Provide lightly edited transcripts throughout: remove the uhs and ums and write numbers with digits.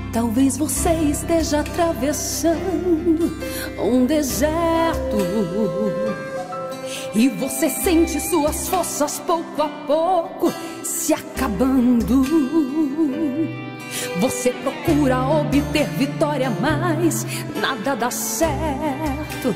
Talvez você esteja atravessando um deserto e você sente suas forças pouco a pouco se acabando. Você procura obter vitória, mas nada dá certo.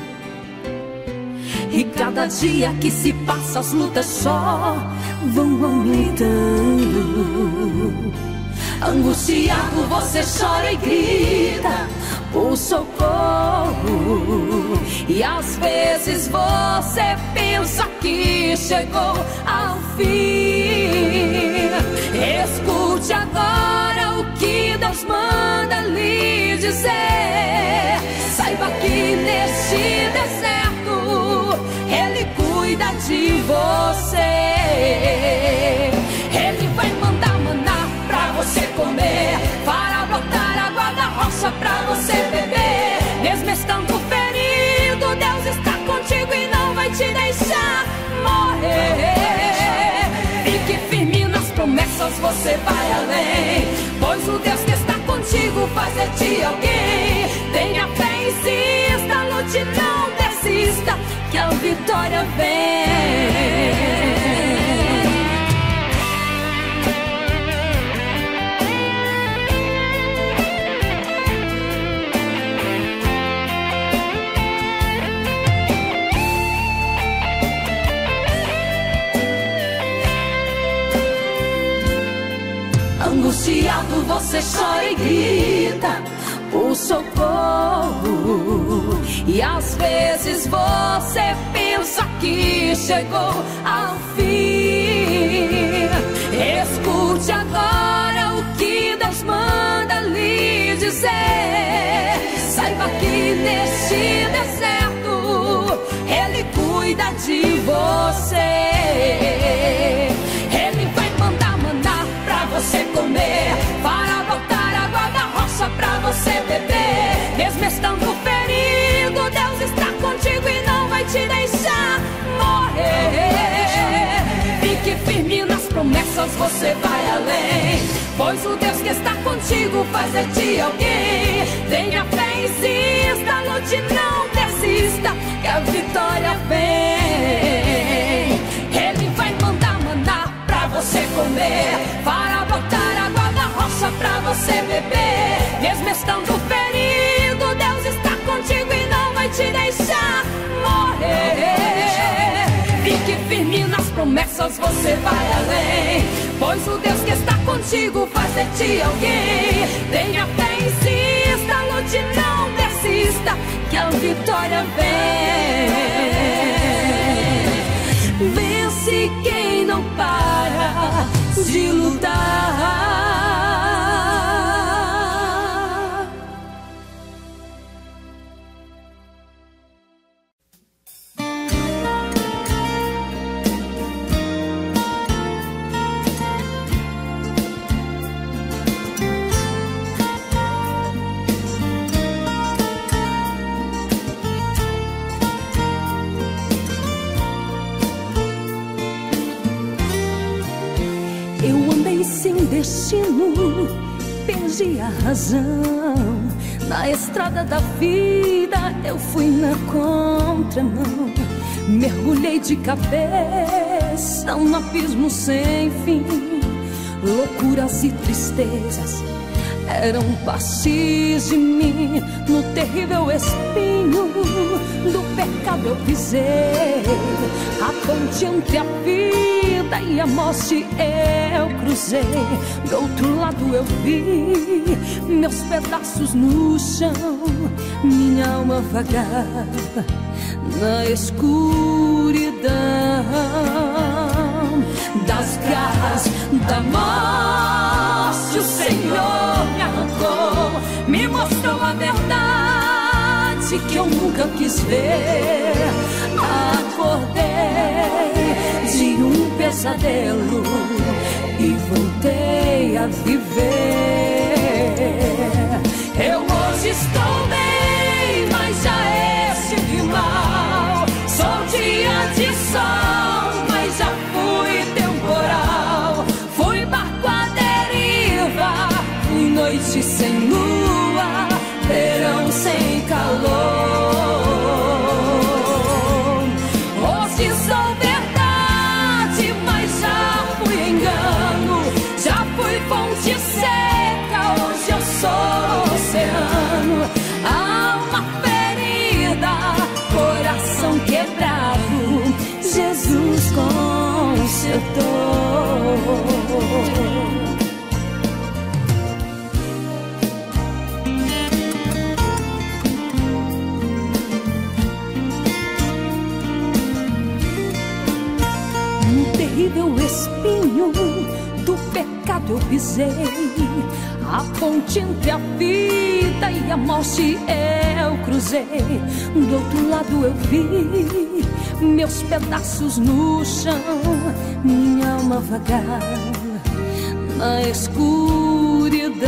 E cada dia que se passa as lutas só vão aumentando. Angustiado você chora e grita por socorro. E às vezes você pensa que chegou ao fim. Escute agora o que Deus manda lhe dizer. Saiba que neste deserto Ele cuida de você. Ele vai mandar maná pra você comer, para brotar água da rocha pra você beber. Mesmo estando ferido, Deus está contigo e não vai te deixar morrer. Fique firme nas promessas, você vai além, pois o Deus que está contigo faz de ti alguém. Tenha fé, insista, lute, não desista, que a vitória vem. Angustiado você chora e grita por socorro. E às vezes você pensa que chegou ao fim. Escute agora o que Deus manda lhe dizer. Saiba que neste deserto Ele cuida de você. Ele vai mandar maná pra você comer, para botar água da rocha pra você beber. Mesmo estando ferido, Deus está contigo e não vai te deixar morrer. Fique firme nas promessas, você vai além, pois o Deus que está contigo faz de ti alguém. Tenha fé, insista, lute, não desista, que a vitória vem. Ele vai mandar maná pra você comer, para botar água da rocha pra você beber. Mesmo estando ferido, Deus está contigo e não vai te deixar morrer. Fique firme nas promessas, você vai além, pois o Deus que está contigo faz de ti alguém. Tenha fé, insista, lute, não desista, que a vitória vem. Vence quem não para de lutar. Sem destino, perdi a razão. Na estrada da vida eu fui na contramão. Mergulhei de cabeça num abismo sem fim. Loucuras e tristezas eram partes de mim. No terrível espinho do pecado eu pisei. A ponte entre a vida e a morte eu cruzei. Do outro lado eu vi meus pedaços no chão. Minha alma vagava na escuridão. Das garras da morte o Senhor me arrancou, me mostrou a verdade que eu nunca quis ver. Acordei de um pesadelo e voltei a viver. Eu hoje estou bem, mas já estive mal. Sou dia de sol, mas já fui temporal. Fui barco à deriva, fui noite noite sem lua, verão sem calor. Hoje sou verdade, mas já fui engano. Já fui fonte seca, hoje eu sou oceano. Alma ferida, coração quebrado, Jesus consertou. Terrível espinho do pecado eu pisei, a ponte entre a vida e a morte eu cruzei. Do outro lado eu vi meus pedaços no chão, minha alma vagar na escuridão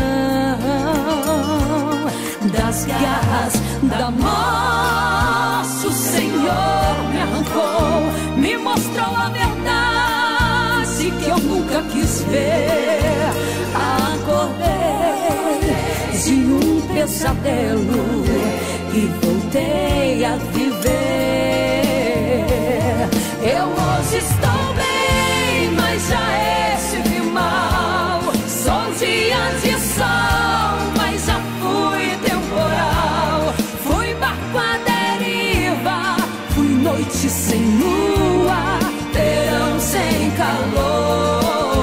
das garras da morte. O Senhor me arrancou, me mostrou a verdade que eu nunca quis ver. Acordei de um pesadelo e voltei a viver. Eu hoje estou bem, mas já estive mal. Sou dia de sol, mas já fui temporal. Fui barco à deriva, fui noite sem lua, verão sem calor.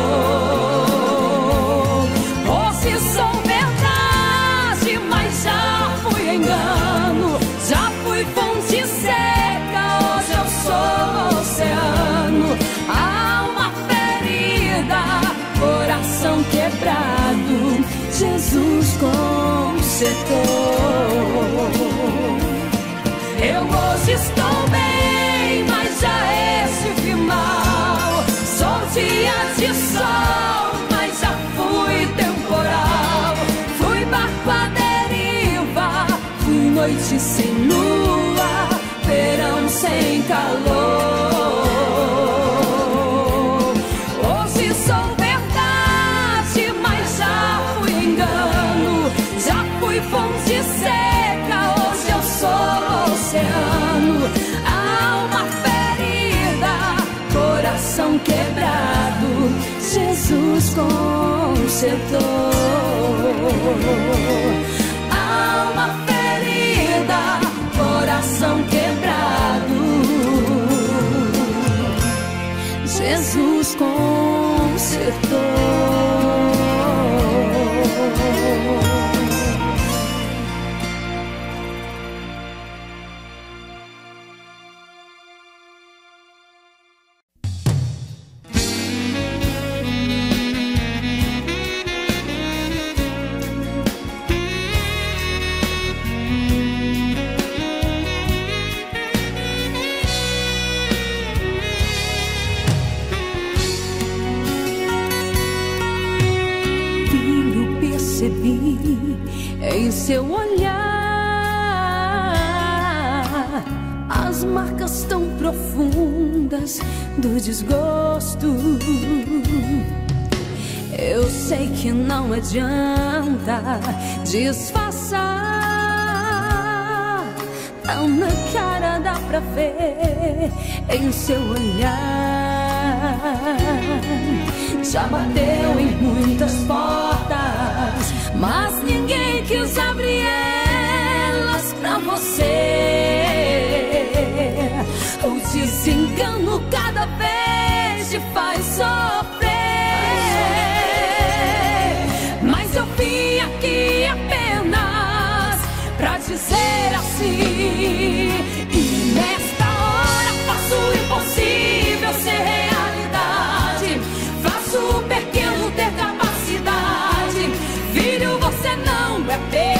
Hoje sou verdade, mas já fui engano. Já fui fonte seca, hoje eu sou oceano. Alma ferida, coração quebrado, Jesus consertou. Eu hoje estou bem, mas já estive mal. Sou dia de sol, mas já fui temporal. Fui barco à deriva, fui noite sem lua, verão sem calor. Hoje sou verdade, mas já fui engano. Já fui fonte seca, hoje eu sou oceano. Alma ferida, coração quebrado, Jesus consertou. Alma ferida, coração quebrado, Jesus consertou. Em seu olhar as marcas tão profundas do desgosto. Eu sei que não adianta disfarçar, tão na cara dá pra ver em seu olhar. Já bateu em muitas portas, mas ninguém quis abrir elas pra você. O desengano cada vez te faz sofrer. Mas eu vim aqui apenas pra dizer assim: e nesta hora faço o impossível ser realidade. Faço o pequeno ter capacidade. Filho, você não é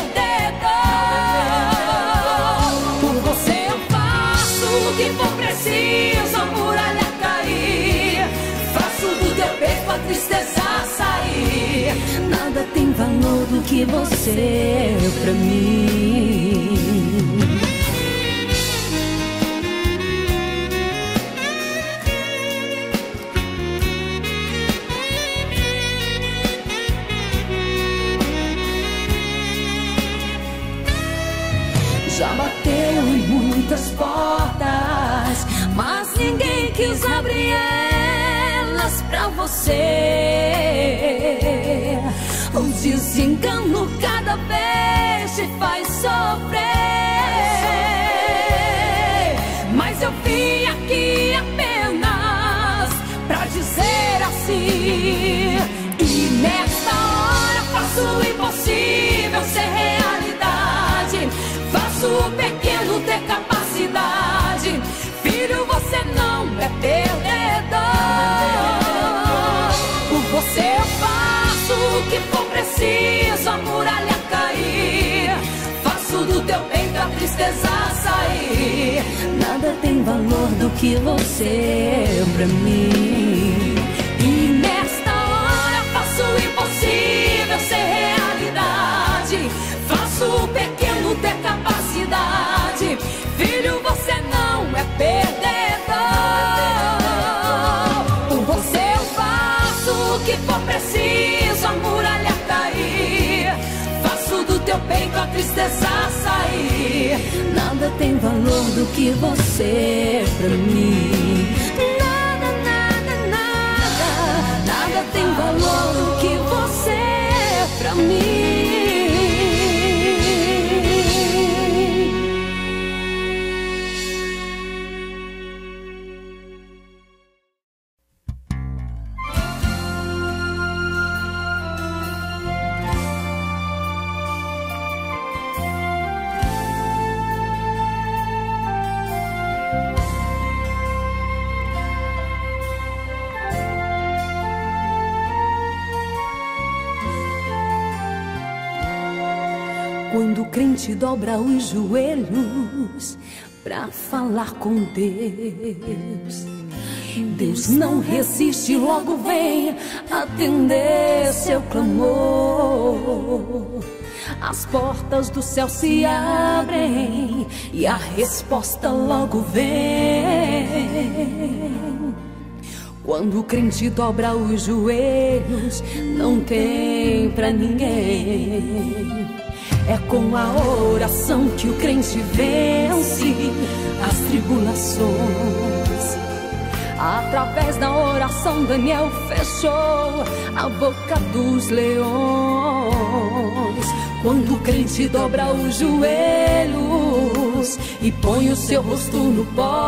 perdedor. Por você eu faço o que for preciso, a muralha cair. Faço do teu peito a tristeza sair. Nada tem valor do que você é pra mim. já bateu em muitas portas, mas ninguém quis abrir elas pra você. O desengano cada vez te faz sofrer, mas eu vim aqui apenas pra dizer assim: e nesta hora faço o impossível ser realidade, faço o pequeno ter capacidade. Filho, você não é perdedor. Por você eu faço o que for preciso, a muralha cair, faço do teu peito a tristeza sair. Nada tem valor do que você é pra mim. E nesta hora faço o impossível ser realidade, faço o pequeno ter capacidade. Filho, você não é perdedor. Por você eu faço o que for preciso, a muralha cair, faço do teu peito a tristeza sair. Nada tem valor do que você é pra mim. Nada, nada, nada, nada tem valor do que você é pra mim. Quando o crente dobra os joelhos pra falar com Deus, Deus não resiste, logo vem atender seu clamor. As portas do céu se abrem e a resposta logo vem. Quando o crente dobra os joelhos, não tem pra ninguém. É com a oração que o crente vence as tribulações. Através da oração Daniel fechou a boca dos leões. Quando o crente dobra os joelhos e põe o seu rosto no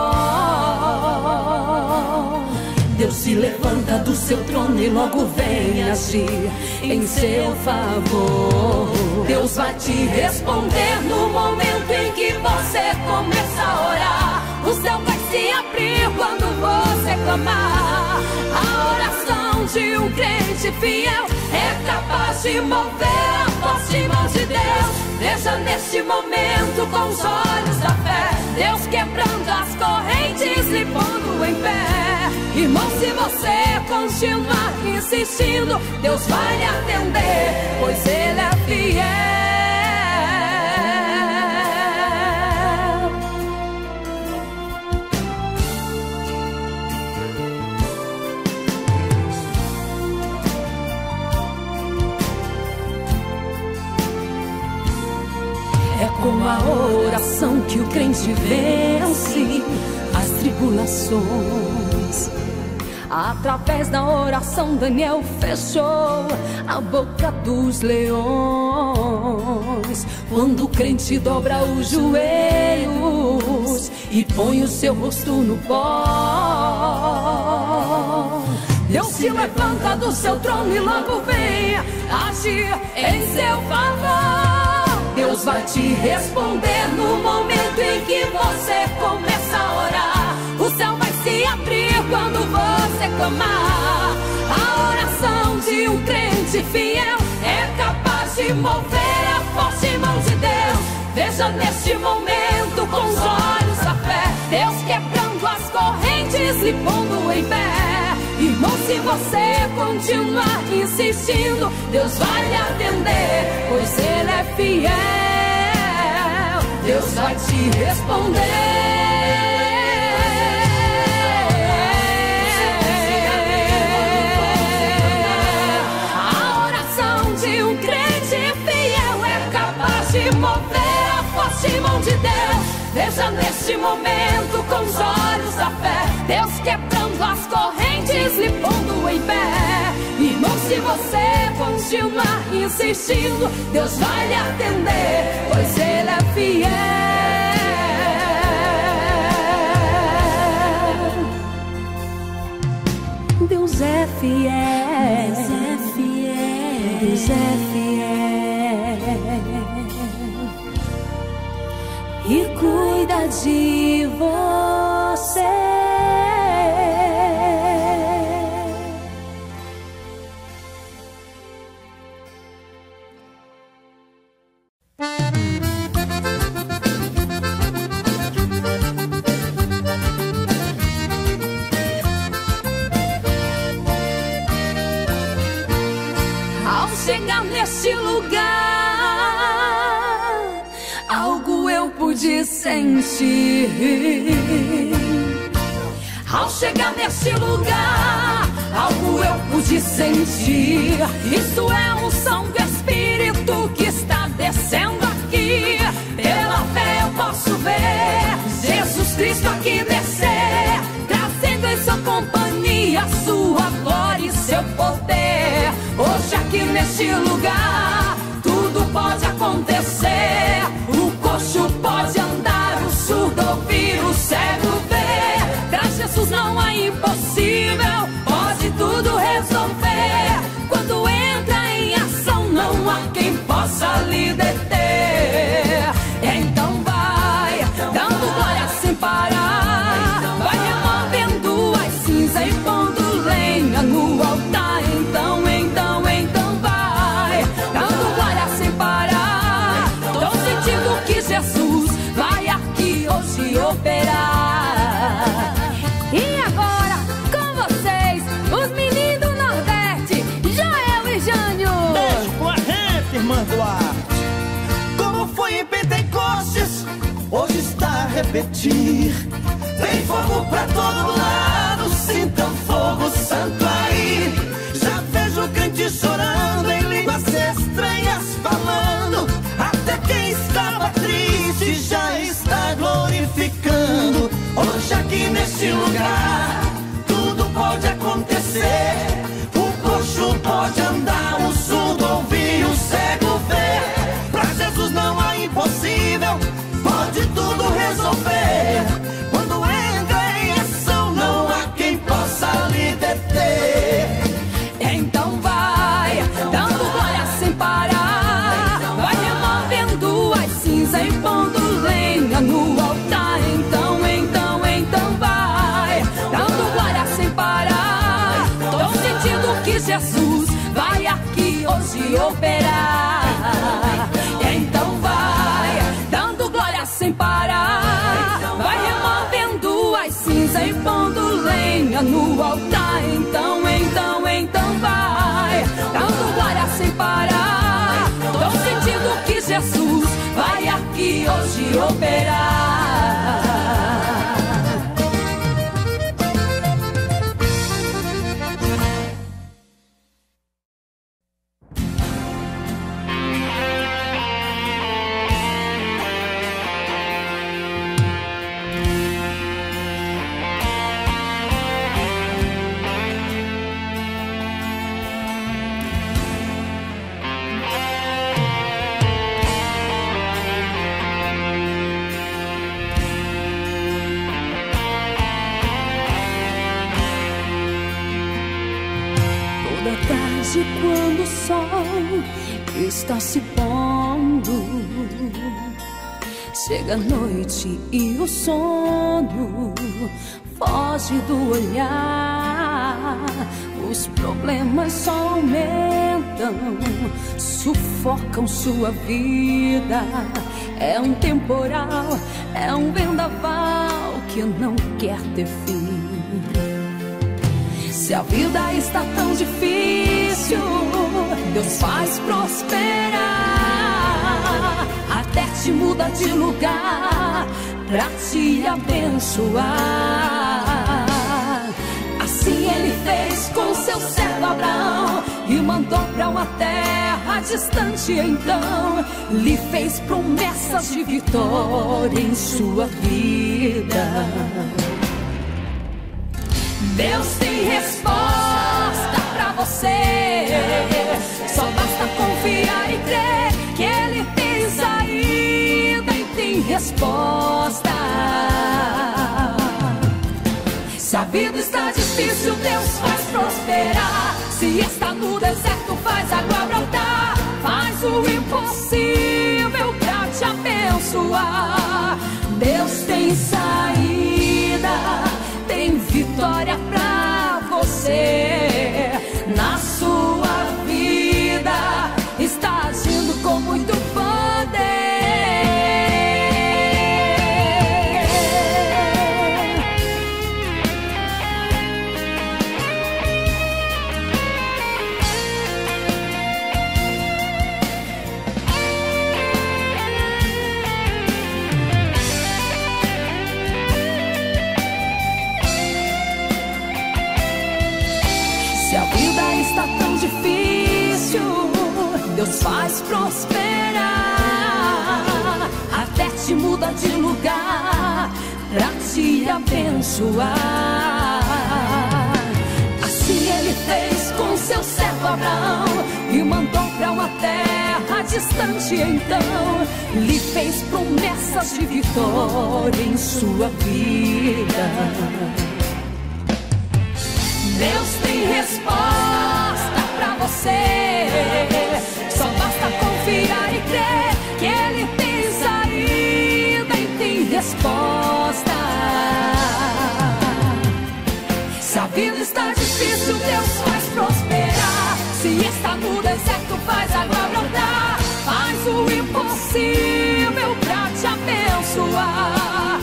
pó, Deus se levanta do seu trono e logo vem agir em seu favor. Deus vai te responder no momento em que você começa a orar. O céu vai se abrir quando você clamar. A oração de um crente fiel é capaz de mover a forte mão de Deus. Veja neste momento com os olhos da fé, Deus quebrando as correntes e pondo em pé. Irmão, se você continuar insistindo, Deus vai lhe atender, pois Ele é fiel. É com a oração que o crente vence as tribulações. Através da oração Daniel fechou a boca dos leões. Quando o crente dobra os joelhos e põe o seu rosto no pó, Deus se levanta do seu trono e logo vem agir em seu favor. Deus vai te responder no momento em que você começa a orar. O céu vai se abrir quando você clamar. A oração de um crente fiel é capaz de mover a forte mão de Deus. Veja neste momento com os olhos da fé, Deus quebrando as correntes e pondo em pé. Irmão, se você continuar insistindo, Deus vai lhe atender, pois Ele é fiel. Deus vai te responder. De mover a força laste mão de Deus. Veja neste momento com os olhos da fé, Deus quebrando as correntes, lhe pondo em pé. Irmão, se você continuar insistindo, Deus vai lhe atender, pois Ele é fiel. Deus é fiel, Deus é fiel, Deus é fiel e cuida de você. Ao chegar neste lugar, algo eu pude sentir. Ao chegar neste lugar, algo eu pude sentir. Isso é unção do Espírito que está descendo aqui. Pela fé eu posso ver Jesus Cristo aqui descer, trazendo em sua companhia sua glória e seu poder. Hoje aqui neste lugar tudo pode acontecer. O coxo pode andar, o surdo ouvir, o cego ver. Pra Jesus não há impossível, pode tudo resolver. Quando entra em ação não há quem possa lhe deter. Então vai dando glória sem parar, vai removendo as cinzas e pondo lenha no altar. Então vai dando glória sem parar. Tô sentindo que Jesus vai aqui hoje operar. E agora com vocês, os meninos do Nordeste, Joel e Jânio. Deixa com a gente, irmã Duarte. Como foi em Pentecostes, hoje está a repetir. Tem fogo pra todo lado, sintam fogo santo aí. Já vejo crente chorando, em línguas estranhas falando. Até quem estava triste já está glorificando. Hoje aqui neste lugar tudo pode acontecer. O coxo pode andar, o surdo ouvir, o cego ver. Pra Jesus não há impossível, pode tudo resolver. Quando entra em ação não há quem possa lhe deter. Então vai dando glória sem parar, vai removendo as cinzas e pondo lenha no altar. Então vai dando glória sem parar. Tô sentindo que Jesus vai aqui hoje operar. Então vai dando glória sem parar, vai removendo as cinzas e pondo lenha no altar. Então vai dando glória sem parar. Tô sentindo que Jesus vai aqui hoje operar. Toda tarde quando o sol está se pondo, chega a noite e o sono foge do olhar. Os problemas só aumentam, sufocam sua vida. É um temporal, é um vendaval que não quer ter fim. Se a vida está tão difícil, Deus faz prosperar. Até te muda de lugar pra te abençoar. Assim ele fez com seu servo Abraão e mandou para uma terra distante. Então lhe fez promessas de vitória em sua vida. Deus tem resposta pra você. Só basta confiar e crer que Ele tem saída e tem resposta. Se a vida está difícil, Deus faz prosperar. Se está no deserto, faz água brotar. Faz o impossível pra te abençoar. Deus tem saída, tem vitória pra você. Na sua vida está agindo com muito poder. Se a vida está tão difícil, Deus faz prosperar. Até te muda de lugar pra te abençoar. Assim ele fez com seu servo Abraão e mandou pra uma terra distante. Então lhe fez promessas de vitória em sua vida. Deus tem resposta pra você. Só basta confiar e crer que Ele tem saída e tem resposta. Se a vida está difícil, Deus faz prosperar. Se está no deserto, faz água brotar. Faz o impossível pra te abençoar.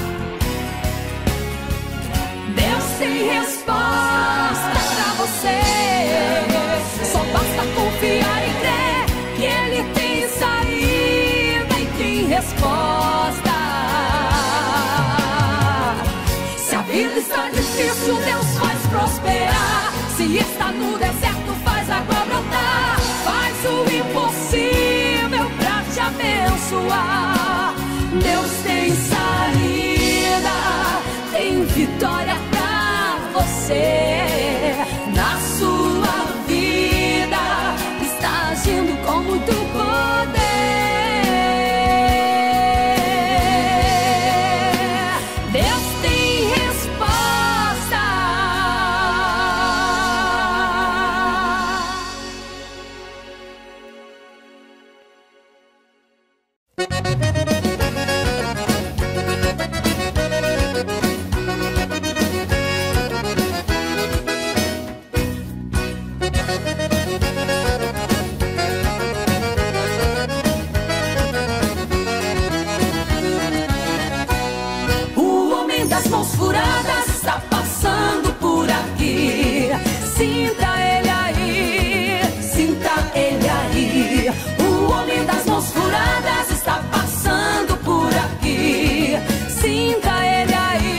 Deus tem resposta pra você. Só basta confiar e crer que Ele tem saída e tem resposta. Se a vida está difícil, Deus faz prosperar. Se está no deserto, faz água brotar. Faz o impossível pra te abençoar. Deus tem saída, tem vitória pra você. Na sua vida está agindo com muito poder. Deus tem resposta. Das mãos furadas está passando por aqui. Sinta ele aí, sinta ele aí. O homem das mãos furadas está passando por aqui. Sinta ele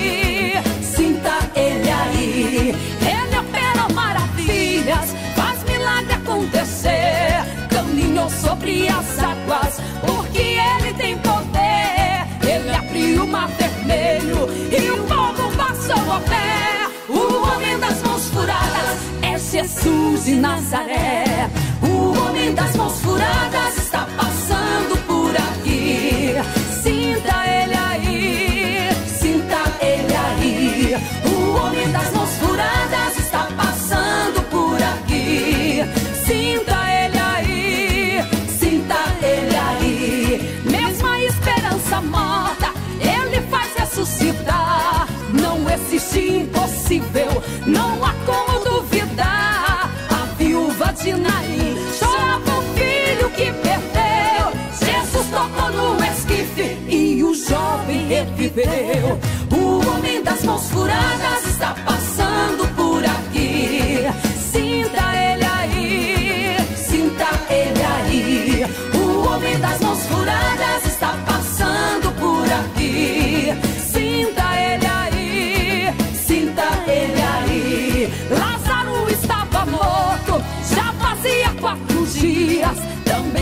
aí, sinta ele aí. Ele opera maravilhas, faz milagre acontecer. Caminhou sobre as águas, porque ele tem poder. Ele abriu o mar vermelho e o povo passou a pé. O homem das mãos furadas é Jesus de Nazaré. O homem das mãos furadas está passando por aqui. Sinta ele aí, sinta ele aí. O homem das mãos furadas está passando por aqui. Sinta ele aí, sinta ele aí. Mesmo a esperança morta, Ele faz ressuscitar. Não existe impossível, não há como duvidar. A viúva de Naim chorava o filho que perdeu. Jesus tocou no esquife e o jovem reviveu. O homem das mãos furadas está passando por aqui. Sinta ele aí, sinta ele aí. O homem das mãos furadas está passando por aqui. Sinta ele aí, sinta ele aí.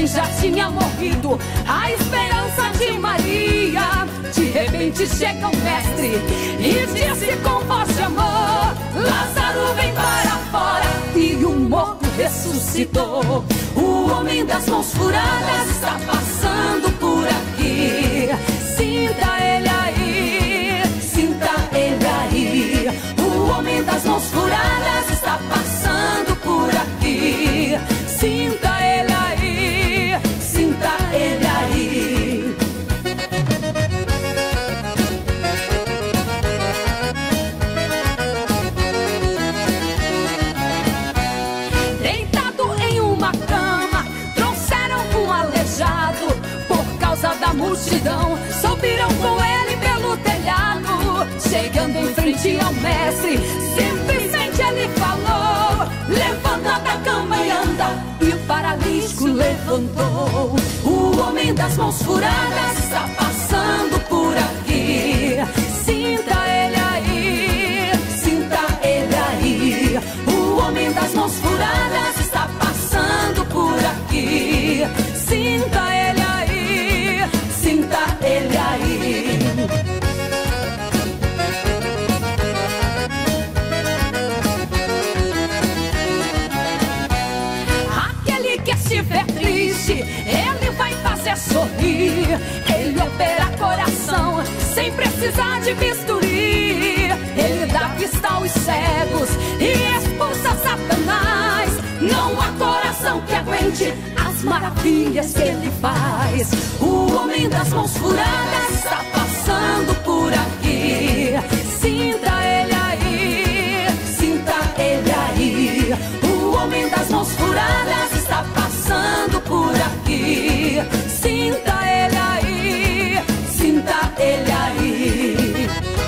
já tinha morrido a esperança de Maria. De repente chega o mestre e disse com voz de amor: Lázaro, vem para fora. E o morto ressuscitou. O homem das mãos furadas está passando por aqui. Sinta ele aí, sinta ele aí. O homem das mãos furadas está passando por aqui. Sinta ele aí, sinta ele aí. Deitado em uma cama, trouxeram um aleijado. Por causa da multidão, subiram com ele pelo telhado. Chegando em frente ao mestre, simplesmente ele falou: levanta da cama e anda. E o paralítico levantou. O homem das mãos furadas está passando por aqui. Sinta ele aí, sinta ele aí. O homem das mãos furadas está passando por aqui. Sinta ele aí, sinta ele aí. Estiver triste, ele vai fazer sorrir. Ele opera coração sem precisar de bisturi. Ele dá vista aos cegos e expulsa Satanás. Não há coração que aguente as maravilhas que ele faz. O homem das mãos furadas está passando por aqui. Sinta ele aí, sinta ele aí. O homem das mãos furadas está passando por aqui. Sinta ele aí, sinta ele aí.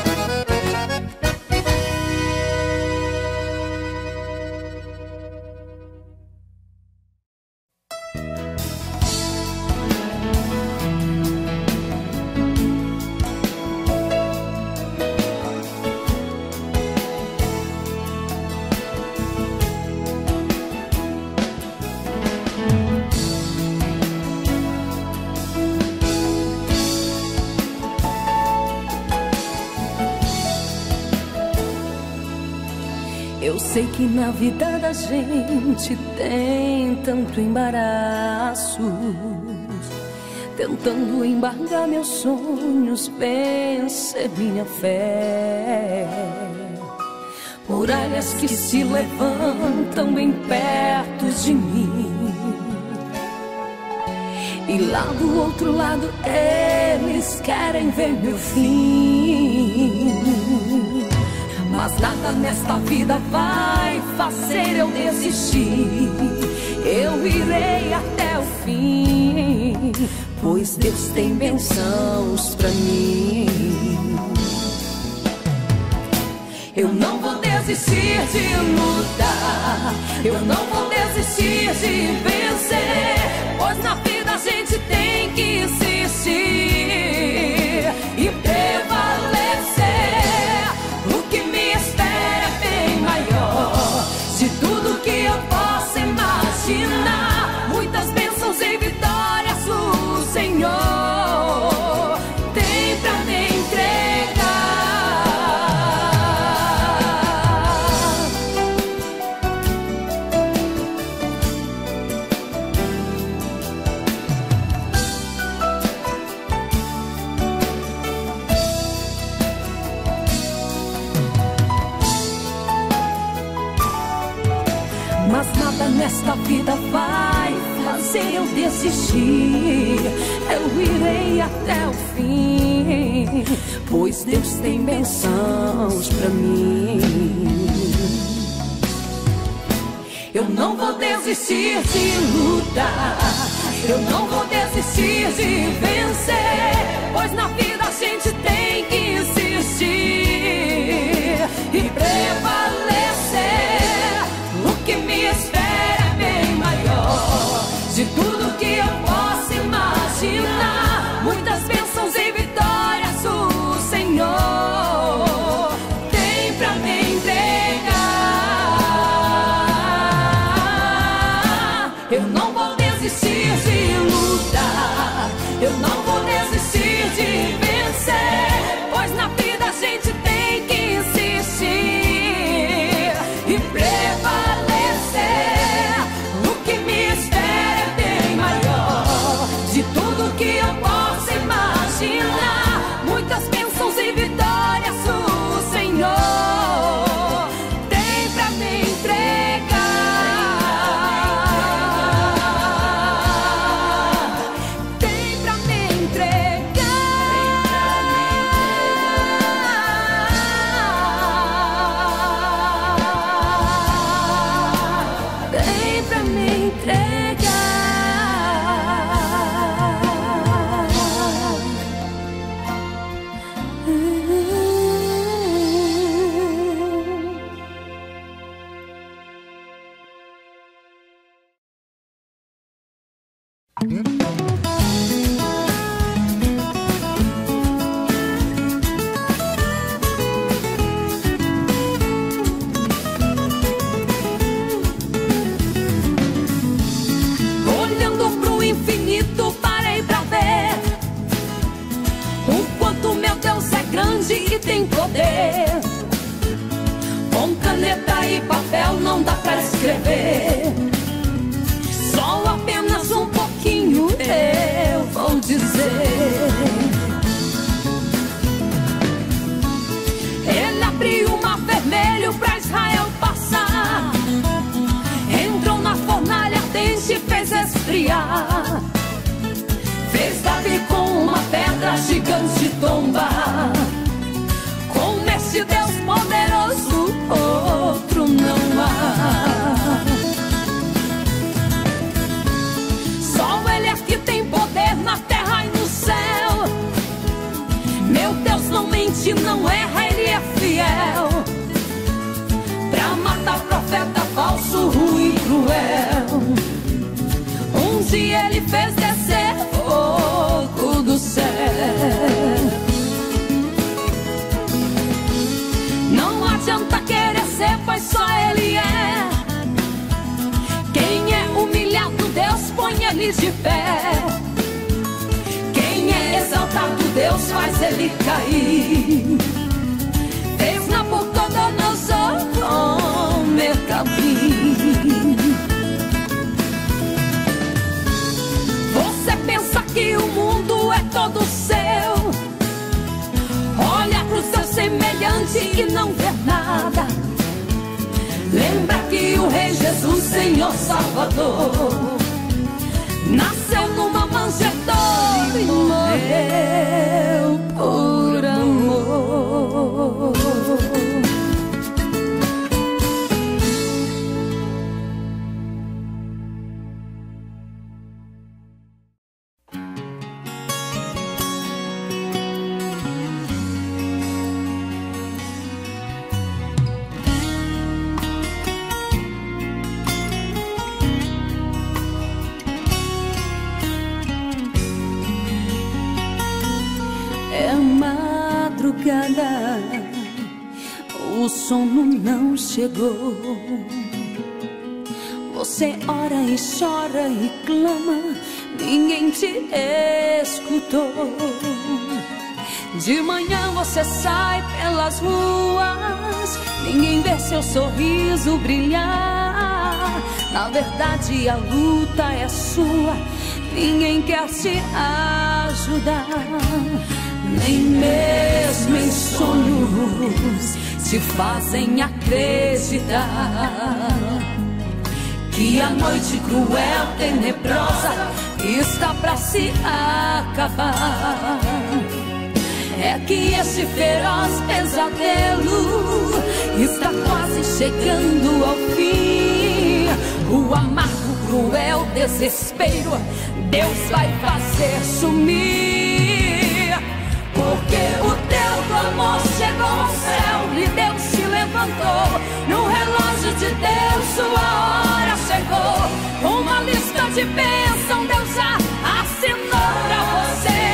Eu sei que na vida da gente tem tanto embaraço, tentando embargar meus sonhos, vencer minha fé. Muralhas que se levantam bem perto de mim, e lá do outro lado eles querem ver meu fim. Mas nada nesta vida vai fazer eu desistir. Eu irei até o fim, pois Deus tem bênçãos pra mim. Eu não vou desistir de lutar, eu não vou desistir de vencer, pois na vida a gente tem que insistir e prevalecer. O que me espera é bem maior de tudo que eu posso imaginar. Muitas bênçãos e vitórias o Senhor tem pra me entregar. Mas nada nesta vida vai fazer eu desistir. Eu irei até o fim, pois Deus tem bênçãos pra mim. Eu não vou desistir de lutar, eu não vou desistir de vencer, pois na vida a gente tem que insistir e prevalecer. O que me espera é bem maior de tudo que eu posso imaginar. Muitas bênçãos e vitórias o Senhor tem pra me entregar. Eu não vou desistir de Eu não vou desistir de vencer, pois na vida a gente tem que insistir e prevalecer. O que me espera é bem maior de tudo que eu posso imaginar. Muitas bênçãos e vitórias o Senhor tem pra me entregar. Tem pra me entregar. Tem pra me entregar. Olhando pro infinito, parei pra ver o quanto meu Deus é grande e tem poder. Com caneta e papel não dá pra escrever, só apenas um pouquinho eu vou dizer. Ele abriu o mar vermelho pra Israel passar, entrou na fornalha ardente e fez esfriar, fez Davi com uma pedra gigante tombar. Com esse Deus poderoso, outro não há. Só Ele é que tem poder na terra e no céu. Meu Deus não mente, não erra, Ele é fiel pra matar profeta falso, ruim, cruel. Um dia Ele fez descer fogo do céu. Não adianta querer ser, pois só Ele é. Quem é humilhado, Deus põe ele de pé. Quem é exaltado, Deus faz ele cair. Fez Nabucodonosor comer capim. Você pensa que o mundo é todo seu, olha pro seu semelhante e não vê nada. Lembra que o Rei Jesus, Senhor Salvador, nasceu numa manjedoura e morreu por amor. O sono não chegou. Você ora e chora e clama, ninguém te escutou. De manhã você sai pelas ruas, ninguém vê seu sorriso brilhar. Na verdade a luta é sua, ninguém quer te ajudar. Nem mesmo em sonhos te fazem acreditar que a noite cruel, tenebrosa está pra se acabar. É que esse feroz pesadelo está quase chegando ao fim. O amargo, cruel desespero Deus vai fazer sumir. Porque o teu clamor chegou ao céu e Deus te levantou. No relógio de Deus sua hora chegou. Uma lista de bênção Deus já assinou pra você.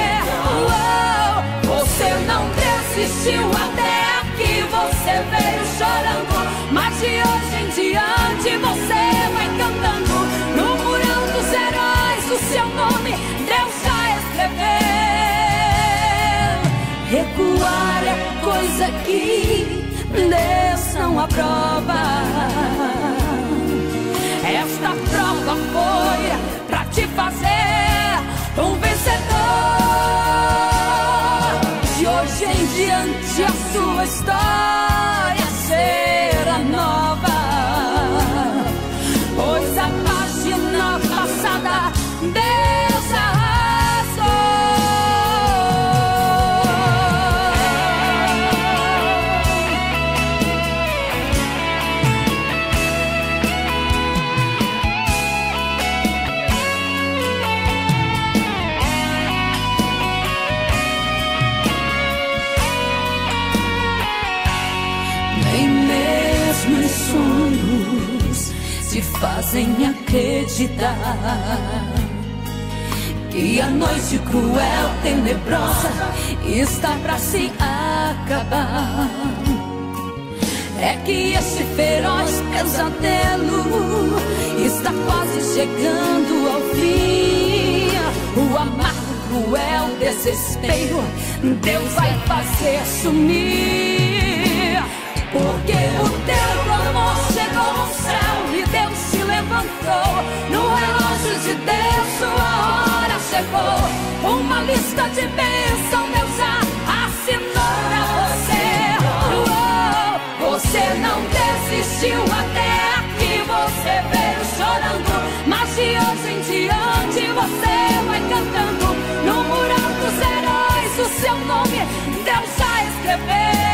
Você não desistiu até aqui, você veio chorando, mas de hoje em diante você vai cantando. No murão dos heróis o seu nome Deus já escreveu. coisa que Deus não aprova. Esta prova foi pra te fazer um vencedor. De hoje em diante a sua história será nova, pois a página passada Deus arrasou. Nem mesmo os sonhos te fazem acreditar que a noite cruel, tenebrosa está pra se acabar. É que este feroz pesadelo está quase chegando ao fim. O amargo, cruel desespero Deus vai fazer sumir. Porque o teu amor chegou ao céu e Deus te levantou. No relógio de Deus sua hora chegou. Uma lista de bênção Deus já assinou pra você. Você não desistiu até aqui, você veio chorando, mas de hoje em diante você vai cantando. No mural dos heróis o seu nome Deus já escreveu.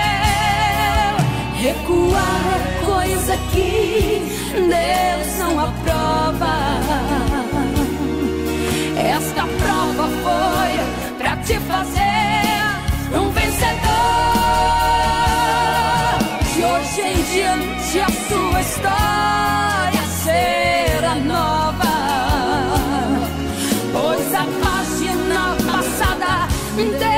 Recuar é coisa que Deus não aprova. Esta prova foi pra te fazer um vencedor. De hoje em diante a sua história será nova, pois a página passada Deus